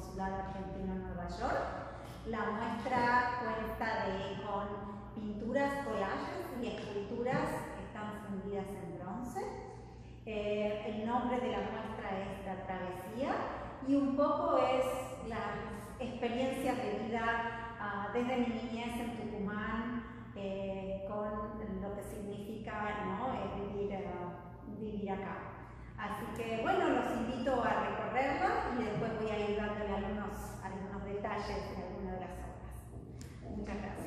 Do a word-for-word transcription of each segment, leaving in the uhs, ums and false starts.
Consulado Argentino en Nueva York. La muestra cuenta de, con pinturas, collages y esculturas que están fundidas en bronce. Eh, el nombre de la muestra es La Travesía y un poco es las experiencias de vida uh, desde mi niñez en Tucumán, eh, con lo que significa, ¿no?, eh, vivir, uh, vivir acá. Así que bueno, los invito a recorrerla y después voy a ir dándole algunos, algunos detalles de alguna de las obras. Muchas gracias.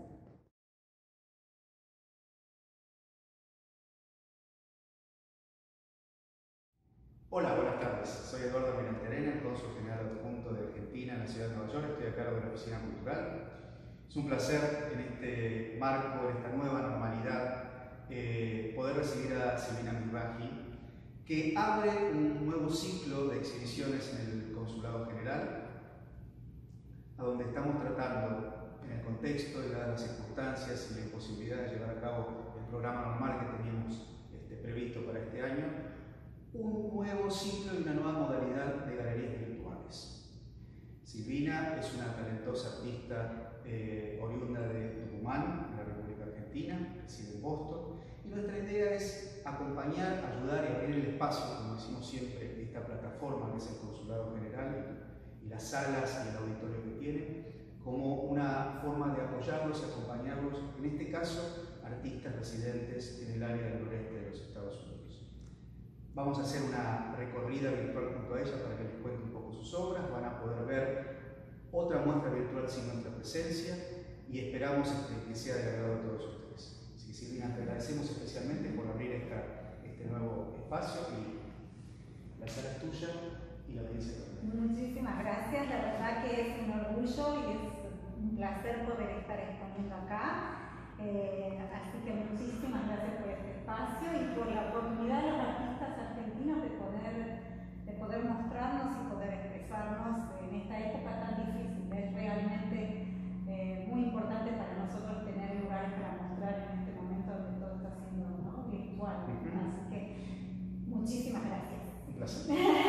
Hola, buenas tardes. Soy Eduardo Menasterena, cónsul general adjunto de Argentina en la ciudad de Nueva York. Estoy a cargo de la Oficina Cultural. Es un placer en este marco, en esta nueva normalidad, eh, poder recibir a Silvina Mizrahi, que abre un nuevo ciclo de exhibiciones en el Consulado General, a donde estamos tratando, en el contexto y dadas las circunstancias y la imposibilidad de llevar a cabo el programa normal que teníamos este, previsto para este año, un nuevo ciclo y una nueva modalidad de galerías virtuales. Silvina es una talentosa artista eh, oriunda de Tucumán, en la República Argentina, reside en Boston, y nuestra idea es acompañar, ayudar y abrir el espacio, como decimos siempre, de esta plataforma que es el Consulado General y, y las salas y el auditorio que tiene, como una forma de apoyarlos y acompañarlos, en este caso, artistas residentes en el área del noreste de los Estados Unidos. Vamos a hacer una recorrida virtual junto a ella para que les cuente un poco sus obras. Van a poder ver otra muestra virtual sin nuestra presencia y esperamos este, que sea de agrado de todos ustedes. Así que Silvina, te agradecemos especialmente por abrir esta, este nuevo espacio y la sala es tuya y la audiencia también. Muchísimas gracias, la verdad que es un orgullo y es un placer poder estar exponiendo acá. Eh, así que muchísimas gracias por este espacio y por la oportunidad de los artistas argentinos de poder, de poder mostrarnos y poder expresarnos en esta época tan difícil. Es realmente eh, muy importante para nosotros tener lugares para mostrar en este momento donde todo está siendo, ¿no?, virtual. Uh-huh. Así que muchísimas gracias. Un placer.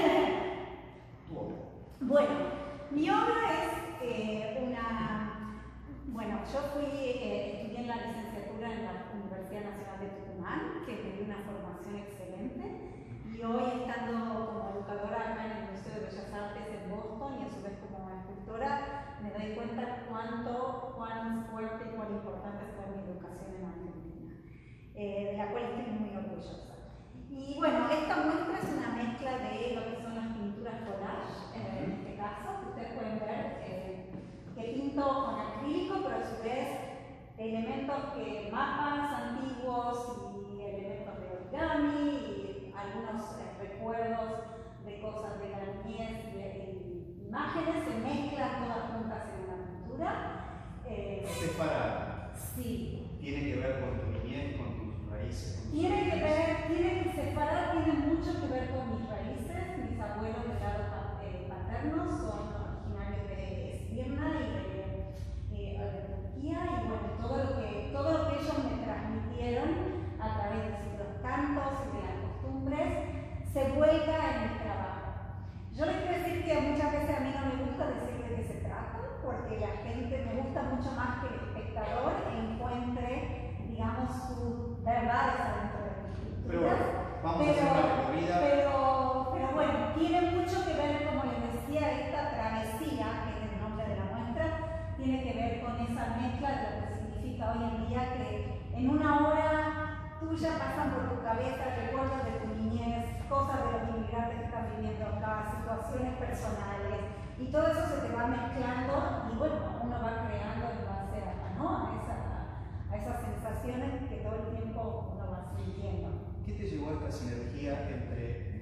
Tu obra. Bueno, mi obra es eh, una... Bueno, yo fui, eh, estudié en la licenciatura en la Universidad Nacional de Tucumán, que me dio una formación excelente, y hoy estando como educadora acá en el Museo de Bellas Artes en Boston y a su vez como escultora, me doy cuenta cuánto, cuán fuerte y cuán importante fue mi educación en Argentina, eh, de la cual estoy muy orgullosa. Y bueno, esta muestra es una mezcla de lo que son las pinturas collage, eh, en este caso, que ustedes pueden ver eh, que pinto con acrílico, pero a su vez elementos que mapas antiguos y elementos de origami y algunos eh, recuerdos de cosas de la niñez y, y imágenes se mezclan todas juntas en una pintura. Eh, Separada. Sí. Tiene que ver con tu niñez, con tus raíces. Con tus tiene que ver, tiene que separar, tiene mucho que ver con mis raíces. Mis abuelos de lado eh, paterno son originarios de Esmirna y de, eh, de Turquía, y bueno, todo lo, que, todo lo que ellos me transmitieron a través de los cantos y de las costumbres se vuelca en mi trabajo. Yo les quiero decir que muchas veces a mí no me gusta decir de qué se trata, porque la gente me gusta mucho más que el espectador encuentre, digamos, sus verdades adentro de mi cultura. Pero bueno, vamos pero, a hacer una recorrida. Pero, pero bueno, tiene mucho que ver, como les decía, esta travesía, que es el nombre de la muestra, tiene que ver con esa mezcla de lo que significa hoy en día que en una hora tuya pasan por tu cabeza recuerdos de tu niñez, cosas de los inmigrantes que están viviendo acá, situaciones personales, y todo eso se te va mezclando y bueno, uno va creando en base a, ¿no?, a, esa, a esas sensaciones que todo el tiempo uno va sintiendo. ¿Qué te llevó a esta sinergia entre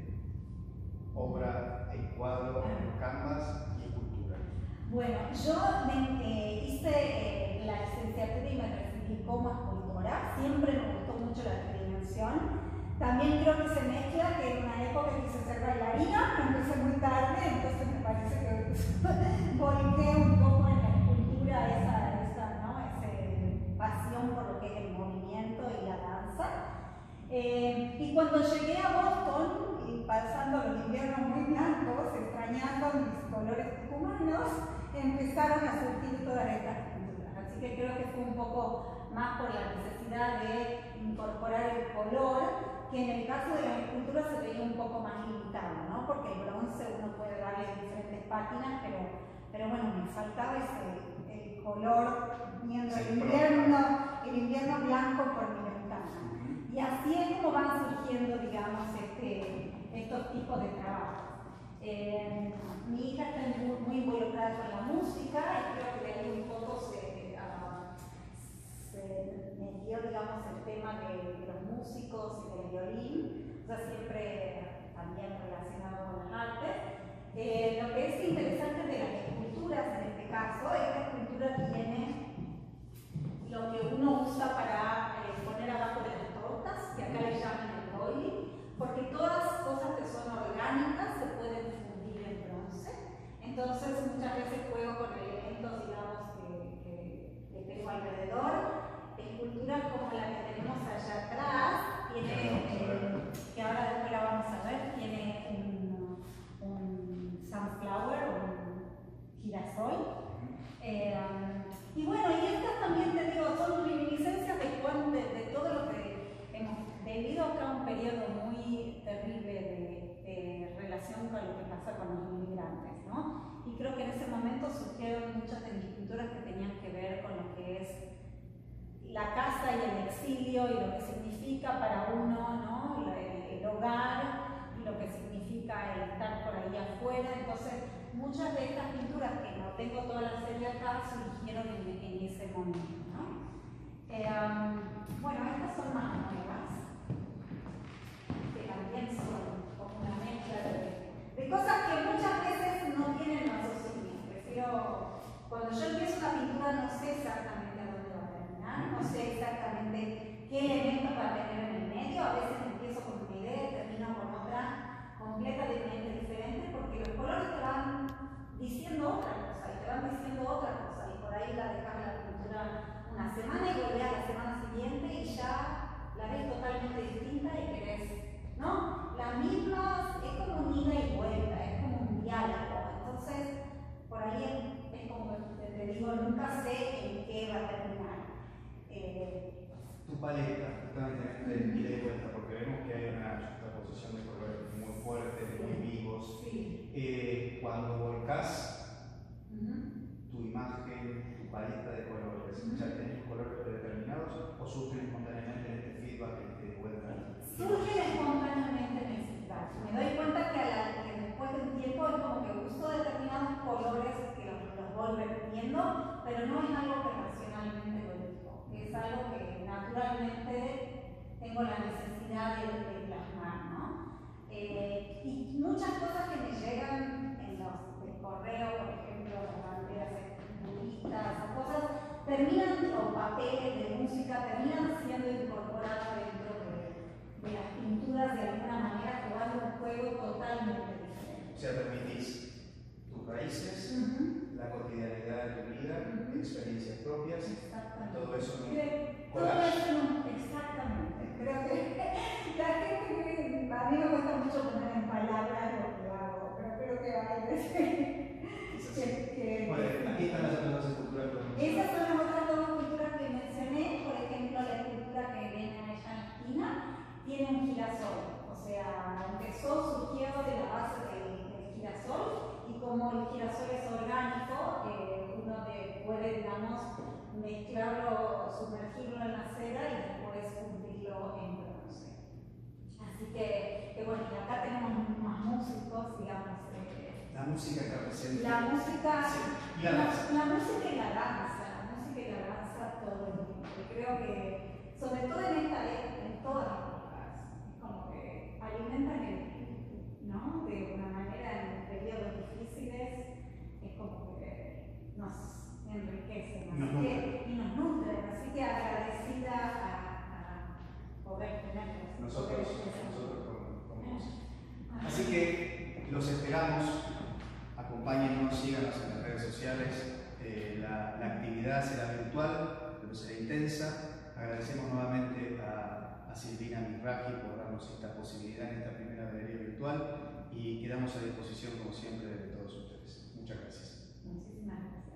obra en cuadro, en canvas y escultura? Bueno, yo me, eh, hice eh, la licenciatura y me recibí como escultora. Siempre me gustó mucho la tridimensión. También creo que se mezcla que en una época quise ser bailarina, empecé muy tarde, entonces me parece que volqué un poco en la escultura esa, esa, ¿no?, esa pasión por lo que es el movimiento y la danza. Eh, y cuando llegué a Boston, y pasando los inviernos muy blancos, extrañando mis colores tucumanos empezaron a surgir todas estas pinturas. Así que creo que fue un poco más por la necesidad de incorporar el color, que en el caso de las esculturas se veía un poco más limitado, ¿no? Porque el bronce uno puede darle diferentes pátinas, pero, pero bueno, me faltaba ese, el color viendo el invierno, el invierno blanco por mi ventana. Y así es como van surgiendo, digamos, este, estos tipos de trabajos. Eh, mi hija está muy, muy involucrada con la música y creo que de ahí un poco se, uh, se metió, digamos, el tema de, de los músicos y del violín, o sea, siempre también relacionado con las artes. Eh, lo que es interesante de las esculturas en este caso es que la escultura tiene lo que uno usa para eh, poner abajo de las tortas, que acá le llaman el boiling, porque todas las cosas que son orgánicas se pueden fundir en bronce. Entonces muchas veces juego con elementos, digamos, que, que, que tengo alrededor. Esculturas como la que tenemos allá atrás, tiene, eh, que ahora después la vamos a ver, tiene un, un sunflower, un girasol. Eh, y bueno, y estas también te digo, son reminiscencias de, de, de todo lo que hemos vivido acá, un periodo muy terrible de, de relación con lo que pasa con los inmigrantes, ¿no? Y creo que en ese momento surgieron muchas de mis pinturas que tenían que ver con lo que es la casa y el exilio y lo que significa para uno, ¿no? el, el hogar y lo que significa el estar por ahí afuera. Entonces, muchas de estas pinturas, que no tengo toda la serie acá, surgieron en, en ese momento, ¿no? Eh, um, bueno, estas son más nuevas, que también son como una mezcla de, de cosas que muchas veces no tienen raciocinio. Prefiero, cuando yo empiezo una pintura no sé exactamente a dónde va a terminar, no sé exactamente qué elementos va a tener en el medio. A veces empiezo con una idea y termino con otra completamente diferente, porque los colores te van diciendo otra cosa y te van diciendo otra cosa, y por ahí la dejas la pintura una semana y volvés a la semana siguiente y ya la ves totalmente distinta y querés, ¿no? Las mismas, es como un ida y vuelta, es como un diálogo. Entonces, por ahí es, es como que te digo, nunca sé en qué va a terminar. Eh, tu paleta, justamente de ida y vuelta, porque vemos que hay una juxtaposición de colores muy fuertes, muy vivos. Sí. Eh, cuando volcás uh-huh. tu imagen, tu paleta de colores, uh-huh. ¿ya tenés colores predeterminados o surgen espontáneamente en este feedback, en este vuelta? Surgen espontáneamente en el feedback. Me doy cuenta que, a la, que después de un tiempo es como que uso determinados colores que los, los voy repitiendo, pero no es algo que racionalmente lo digo, es algo que naturalmente tengo la necesidad de, de plasmar, ¿no? Eh, y muchas cosas que me llegan en los del correo, por ejemplo, las banderas turistas o cosas, terminan, o papeles de música, terminan siendo incorporadas dentro de, de las pinturas de alguna manera, jugando un juego totalmente diferente. O sea, permitís tus raíces, uh-huh. la cotidianidad de tu vida, uh-huh. experiencias propias, todo eso en un Todo eso no, exactamente. Creo que la gente, a mí me cuesta mucho poner en palabras lo que hago, pero creo que hay veces que, que, bueno, aquí están las otras dos esculturas que esas son las otras dos esculturas que mencioné. Por ejemplo, la escultura que ven allá en la esquina tiene un girasol, o sea, empezó, surgió de la base del, del girasol, y como el girasol es orgánico, eh, uno de, puede, digamos, mezclarlo, sumergirlo en la cera y después fundirlo en bronce. Así que, que bueno, y acá tenemos más músicos, digamos. Eh, la música está presente. La música, sí. y la, la, danza. la música y la danza, la música y la danza todo el tiempo. Y creo que, sobre todo en esta época, en todas las épocas, es como que alimentan el espíritu, ¿no? De una manera en periodos difíciles, es como que nos enriquecen, así nos que, y nos nutren, así que agradecida a, a poder tenerlos. Nosotros, nosotros con, con vos. Así que los esperamos, acompáñennos, síganos en las redes sociales, eh, la, la actividad será virtual, pero será intensa. Agradecemos nuevamente a, a Silvina Mizrahi por darnos esta posibilidad en esta primera galería virtual y quedamos a disposición como siempre de todos ustedes. Muchas gracias. Muchísimas gracias.